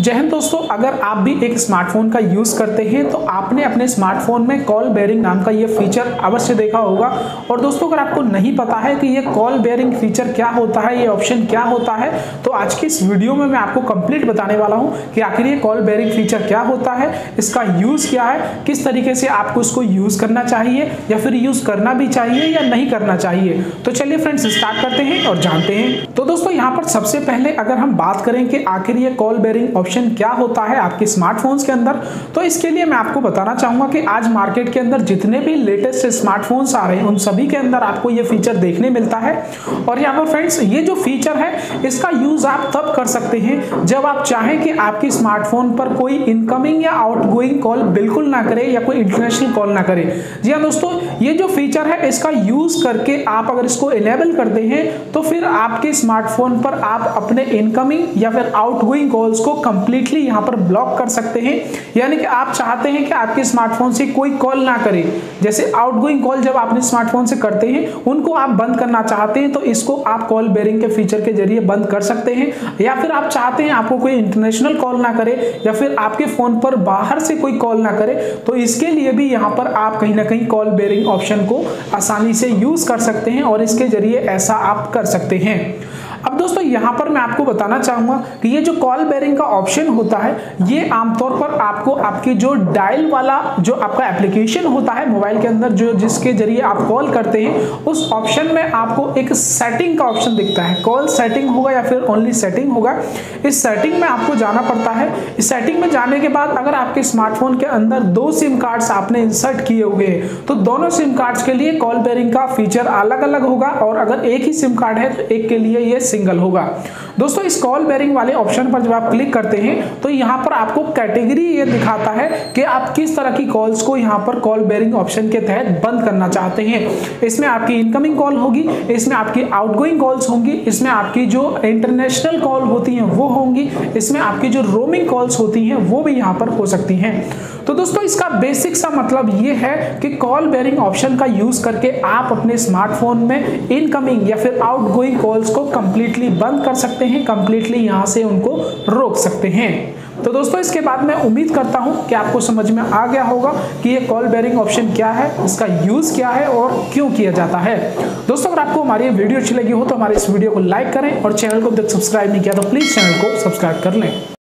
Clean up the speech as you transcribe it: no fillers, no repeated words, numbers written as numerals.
जय हिंद दोस्तों, अगर आप भी एक स्मार्टफोन का यूज करते हैं तो आपने अपने स्मार्टफोन में कॉल बेयरिंग नाम का ये फीचर अवश्य देखा होगा। और दोस्तों अगर आपको नहीं पता है कि ये कॉल बेयरिंग फीचर क्या होता है, ये ऑप्शन क्या होता है, तो आज की इस वीडियो में मैं आपको कंप्लीट बताने वाला हूं कि आखिर ये कॉल बेयरिंग फीचर क्या होता है, इसका यूज क्या है, किस तरीके से आपको इसको यूज करना चाहिए या फिर यूज करना भी चाहिए या नहीं करना चाहिए। तो चलिए फ्रेंड्स स्टार्ट करते हैं और जानते हैं। तो दोस्तों यहाँ पर सबसे पहले अगर हम बात करें कि आखिर ये कॉल बेयरिंग ऑप्शन क्या होता है आपके स्मार्टफोन्स के अंदर, तो इसके लिए मैं आपको बताना चाहूंगा कि आज मार्केट के अंदर जितने भी लेटेस्ट स्मार्टफोन्स आ रहे हैं उन सभी के अंदर आपको ये फीचर देखने मिलता है। और यहाँ पर फ्रेंड्स ये जो फीचर है इसका यूज आप तब कर सकते हैं जब आप चाहें कि आपके स्मार्टफोन पर कोई इनकमिंग या आउटगोइंग कॉल बिल्कुल ना करे या कोई इंटरनेशनल कॉल ना करे। जी हाँ दोस्तों, ये जो फीचर है इसका यूज करके आप अगर इसको इनेबल करते हैं तो फिर आपके स्मार्टफोन पर आप अपने इनकमिंग या फिर आउटगोइंग कॉल्स को कंप्लीटली यहां पर ब्लॉक कर सकते हैं। यानी कि आप चाहते हैं कि आपके स्मार्टफोन से कोई कॉल ना करे, जैसे आउटगोइंग कॉल जब अपने स्मार्टफोन से करते हैं उनको आप बंद करना चाहते हैं तो इसको आप कॉल बेयरिंग के फीचर के जरिए बंद कर सकते हैं। या फिर आप चाहते हैं आपको कोई इंटरनेशनल कॉल ना करे या फिर आपके फोन पर बाहर से कोई कॉल ना करे, तो इसके लिए भी यहां पर आप कहीं ना कहीं कॉल बेयरिंग ऑप्शन को आसानी से यूज कर सकते हैं और इसके जरिए ऐसा आप कर सकते हैं। अब दोस्तों यहाँ पर मैं आपको बताना चाहूंगा कि ये जो कॉल बेयरिंग का ऑप्शन होता है ये आमतौर पर आपको आपकी जो डायल वाला जो आपका एप्लीकेशन होता है मोबाइल के अंदर जो जिसके जरिए आप कॉल करते हैं उस ऑप्शन में आपको एक सेटिंग का ऑप्शन दिखता है। कॉल सेटिंग होगा या फिर ओनली सेटिंग होगा, इस सेटिंग में आपको जाना पड़ता है। इस सेटिंग में जाने के बाद अगर आपके स्मार्टफोन के अंदर 2 सिम कार्ड्स आपने इंसर्ट किए हुए हैं तो दोनों सिम कार्ड्स के लिए कॉल बेयरिंग का फीचर अलग अलग होगा और अगर एक ही सिम कार्ड है तो एक के लिए ये सिंगल होगा। दोस्तों इस कॉल बेयरिंग वाले ऑप्शन पर जब आप क्लिक करते हैं तो यहां पर आपको कैटेगरी ये दिखाता है कि आप किस तरह की कॉल्स को यहां पर कॉल बेयरिंग ऑप्शन के तहत बंद करना चाहते हैं। इसमें आपकी इनकमिंग कॉल होगी, इसमें आपकी आउटगोइंग कॉल्स होंगी, इसमें आपकी जो इंटरनेशनल कॉल होती हैं वो होंगी, इसमें आपकी जो रोमिंग कॉल्स होती हैं वो भी यहां पर हो सकती हैं। तो दोस्तों इसका बेसिक सा मतलब ये है कि कॉल बेयरिंग ऑप्शन का यूज करके आप अपने स्मार्टफोन में इनकमिंग या फिर आउटगोइंग कॉल्स को कंप्लीटली बंद कर सकते हैं, कंप्लीटली यहां से उनको रोक सकते हैं। तो दोस्तों इसके बाद मैं उम्मीद करता हूं कि आपको समझ में आ गया होगा कि ये कॉल बेयरिंग ऑप्शन क्या है, इसका यूज क्या है और क्यों किया जाता है। दोस्तों अगर आपको हमारी वीडियो अच्छी लगी हो तो हमारे इस वीडियो को लाइक करें और चैनल को अभी तक सब्सक्राइब नहीं किया तो प्लीज चैनल को सब्सक्राइब कर लें।